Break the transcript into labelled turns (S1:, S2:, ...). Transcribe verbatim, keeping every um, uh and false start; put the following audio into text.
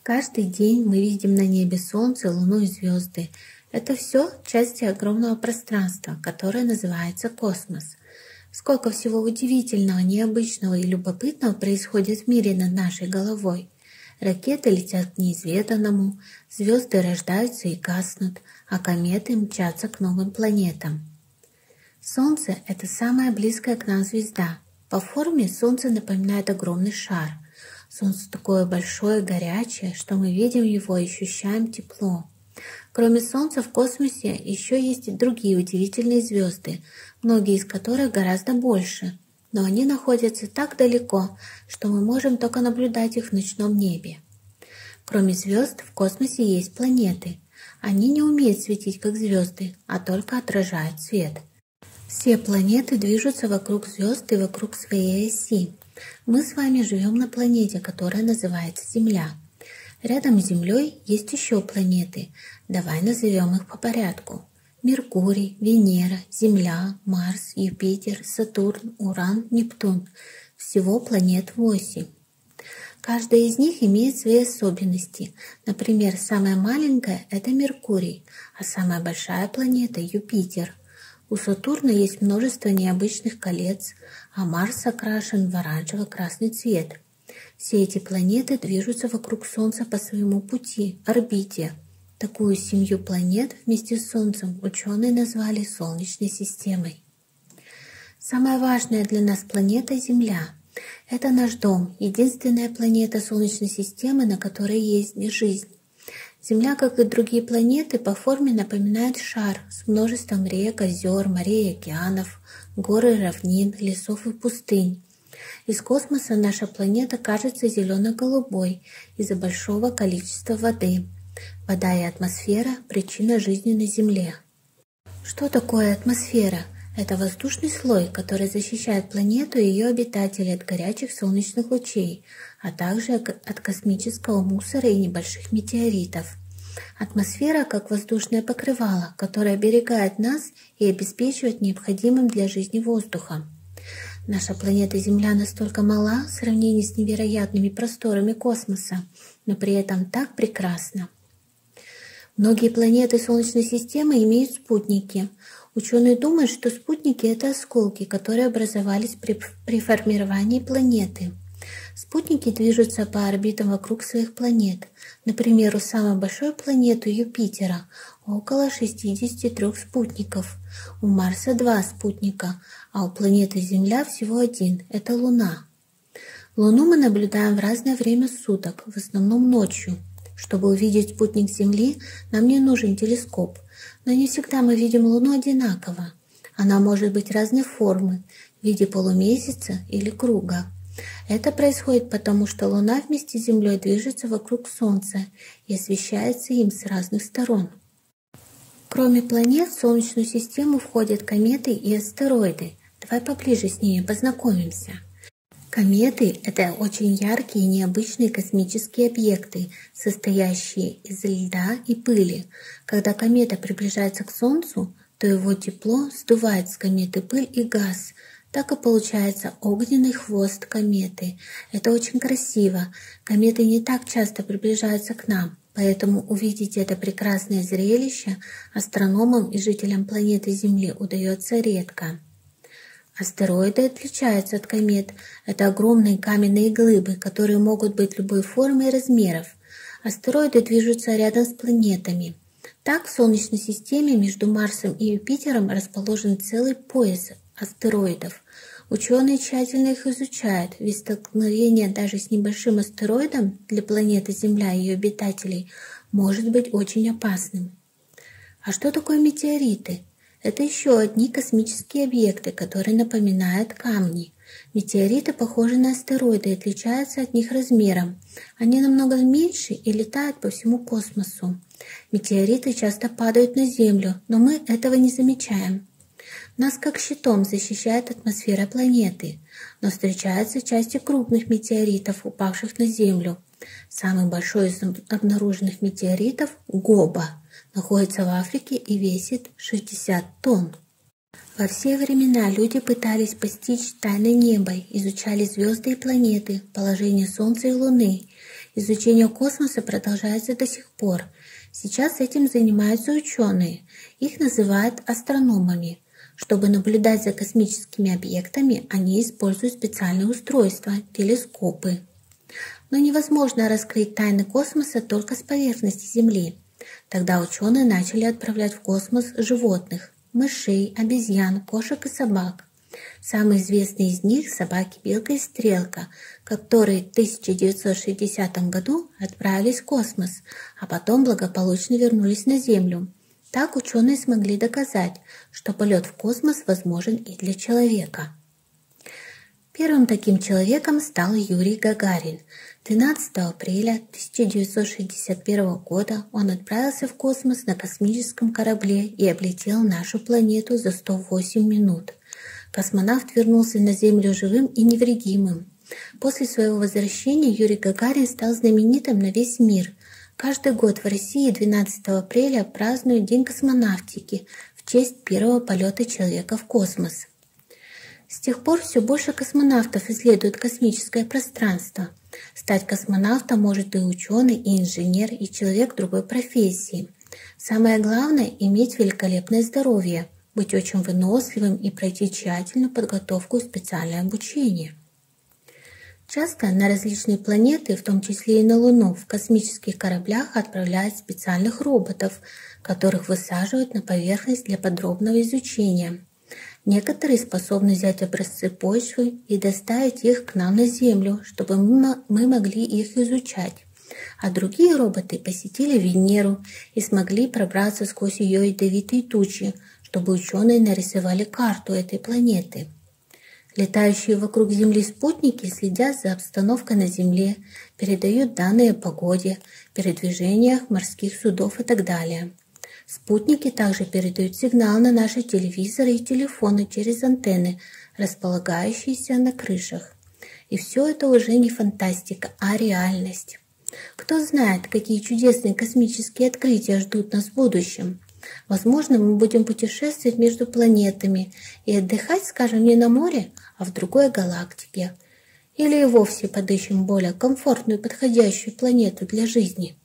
S1: Каждый день мы видим на небе Солнце, Луну и звезды. Это все части огромного пространства, которое называется космос. Сколько всего удивительного, необычного и любопытного происходит в мире над нашей головой. Ракеты летят к неизведанному, звезды рождаются и гаснут, а кометы мчатся к новым планетам. Солнце – это самая близкая к нам звезда. По форме Солнце напоминает огромный шар. Солнце такое большое, горячее, что мы видим его и ощущаем тепло. Кроме Солнца в космосе еще есть и другие удивительные звезды, многие из которых гораздо больше, но они находятся так далеко, что мы можем только наблюдать их в ночном небе. Кроме звезд в космосе есть планеты. Они не умеют светить как звезды, а только отражают свет. Все планеты движутся вокруг звезд и вокруг своей оси. Мы с вами живем на планете, которая называется Земля. Рядом с Землей есть еще планеты. Давай назовем их по порядку. Меркурий, Венера, Земля, Марс, Юпитер, Сатурн, Уран, Нептун. Всего планет восемь. Каждая из них имеет свои особенности. Например, самая маленькая – это Меркурий, а самая большая планета – Юпитер. У Сатурна есть множество необычных колец, а Марс окрашен в оранжево-красный цвет. Все эти планеты движутся вокруг Солнца по своему пути, орбите. Такую семью планет вместе с Солнцем ученые назвали Солнечной системой. Самая важная для нас планета – Земля. Это наш дом, единственная планета Солнечной системы, на которой есть жизнь. Земля, как и другие планеты, по форме напоминает шар с множеством рек, озер, морей и океанов, гор и равнин, лесов и пустынь. Из космоса наша планета кажется зелено-голубой из-за большого количества воды. Вода и атмосфера – причина жизни на Земле. Что такое атмосфера? Это воздушный слой, который защищает планету и ее обитателей от горячих солнечных лучей, а также от космического мусора и небольших метеоритов. Атмосфера как воздушное покрывало, которое оберегает нас и обеспечивает необходимым для жизни воздухом. Наша планета Земля настолько мала в сравнении с невероятными просторами космоса, но при этом так прекрасна. Многие планеты Солнечной системы имеют спутники. Ученые думают, что спутники – это осколки, которые образовались при, при формировании планеты. Спутники движутся по орбитам вокруг своих планет. Например, у самой большой планеты Юпитера около шестидесяти трёх спутников. У Марса два спутника, а у планеты Земля всего один – это Луна. Луну мы наблюдаем в разное время суток, в основном ночью. Чтобы увидеть спутник Земли, нам не нужен телескоп, но не всегда мы видим Луну одинаково. Она может быть разной формы, в виде полумесяца или круга. Это происходит потому, что Луна вместе с Землей движется вокруг Солнца и освещается им с разных сторон. Кроме планет, в Солнечную систему входят кометы и астероиды. Давай поближе с ними познакомимся. Кометы – это очень яркие и необычные космические объекты, состоящие из льда и пыли. Когда комета приближается к Солнцу, то его тепло сдувает с кометы пыль и газ. Так и получается огненный хвост кометы. Это очень красиво. Кометы не так часто приближаются к нам, поэтому увидеть это прекрасное зрелище астрономам и жителям планеты Земли удается редко. Астероиды отличаются от комет. Это огромные каменные глыбы, которые могут быть любой формы и размеров. Астероиды движутся рядом с планетами. Так, в Солнечной системе между Марсом и Юпитером расположен целый пояс астероидов. Ученые тщательно их изучают, ведь столкновение даже с небольшим астероидом для планеты Земля и ее обитателей может быть очень опасным. А что такое метеориты? Это еще одни космические объекты, которые напоминают камни. Метеориты похожи на астероиды и отличаются от них размером. Они намного меньше и летают по всему космосу. Метеориты часто падают на Землю, но мы этого не замечаем. Нас как щитом защищает атмосфера планеты, но встречаются части крупных метеоритов, упавших на Землю. Самый большой из обнаруженных метеоритов – Гоба, находится в Африке и весит шестьдесят тонн. Во все времена люди пытались постичь тайны неба, изучали звезды и планеты, положение Солнца и Луны. Изучение космоса продолжается до сих пор. Сейчас этим занимаются ученые. Их называют астрономами. Чтобы наблюдать за космическими объектами, они используют специальные устройства – телескопы. Но невозможно раскрыть тайны космоса только с поверхности Земли. Тогда ученые начали отправлять в космос животных – мышей, обезьян, кошек и собак. Самые известные из них – собаки Белка и Стрелка, которые в тысяча девятьсот шестидесятом году отправились в космос, а потом благополучно вернулись на Землю. Так ученые смогли доказать, что полет в космос возможен и для человека. Первым таким человеком стал Юрий Гагарин. двенадцатого апреля тысяча девятьсот шестьдесят первого года он отправился в космос на космическом корабле и облетел нашу планету за сто восемь минут. Космонавт вернулся на Землю живым и невредимым. После своего возвращения Юрий Гагарин стал знаменитым на весь мир. Каждый год в России двенадцатого апреля празднуют День космонавтики в честь первого полета человека в космос. С тех пор все больше космонавтов исследуют космическое пространство. Стать космонавтом может и ученый, и инженер, и человек другой профессии. Самое главное – иметь великолепное здоровье, быть очень выносливым и пройти тщательную подготовку и специальное обучение. Часто на различные планеты, в том числе и на Луну, в космических кораблях отправляют специальных роботов, которых высаживают на поверхность для подробного изучения. Некоторые способны взять образцы почвы и доставить их к нам на Землю, чтобы мы могли их изучать. А другие роботы посетили Венеру и смогли пробраться сквозь ее ядовитые тучи, чтобы ученые нарисовали карту этой планеты. Летающие вокруг Земли спутники следят за обстановкой на Земле, передают данные о погоде, передвижениях морских судов и так далее. Спутники также передают сигнал на наши телевизоры и телефоны через антенны, располагающиеся на крышах. И все это уже не фантастика, а реальность. Кто знает, какие чудесные космические открытия ждут нас в будущем. Возможно, мы будем путешествовать между планетами и отдыхать, скажем, не на море, а в другой галактике. Или и вовсе подыщем более комфортную и подходящую планету для жизни.